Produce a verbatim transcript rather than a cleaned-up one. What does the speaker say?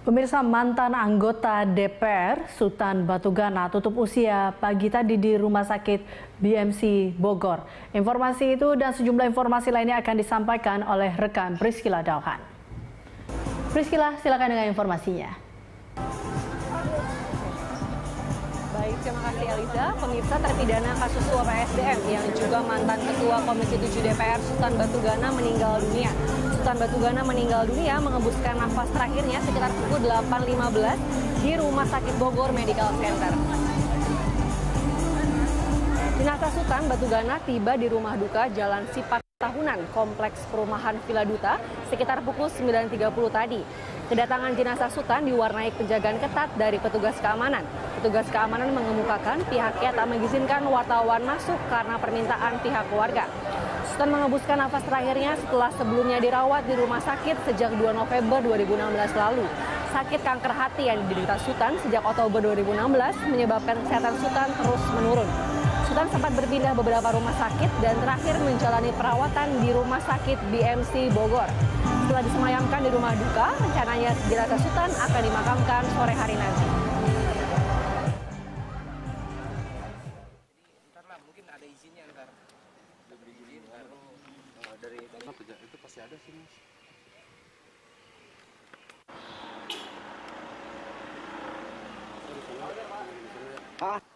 Pemirsa, mantan anggota D P R Sultan Batugana tutup usia pagi tadi di Rumah Sakit B M C Bogor. Informasi itu dan sejumlah informasi lainnya akan disampaikan oleh rekan Priscila Dauhan. Priscila, silakan dengan informasinya. Baik, terima kasih Eliza. Pemirsa, terpidana kasus suap P S D M yang juga mantan Ketua Komisi tujuh D P R Sultan Batugana meninggal dunia. Sultan Batugana meninggal dunia mengembuskan nafas terakhirnya sekitar pukul delapan lima belas di Rumah Sakit Bogor Medical Center. Jenazah Sultan Batugana tiba di rumah duka Jalan Sipat Tahunan, Kompleks Perumahan Villa Duta sekitar pukul sembilan tiga puluh tadi. Kedatangan jenazah Sultan diwarnai penjagaan ketat dari petugas keamanan. Petugas keamanan mengemukakan pihaknya tak mengizinkan wartawan masuk karena permintaan pihak keluarga. Sultan mengembuskan nafas terakhirnya setelah sebelumnya dirawat di rumah sakit sejak dua November dua ribu enam belas lalu. Sakit kanker hati yang diderita Sultan sejak Oktober dua ribu enam belas menyebabkan kesehatan Sultan terus menurun. Sultan sempat berpindah beberapa rumah sakit dan terakhir menjalani perawatan di Rumah Sakit B M C Bogor. Setelah disemayamkan di rumah duka, rencananya jenazah Sultan akan dimakamkan sore hari nanti. Ntar lah, mungkin ada izinnya ntar. Diberi izin baru uh, dari itu pasti ada sih, Mas. Ah.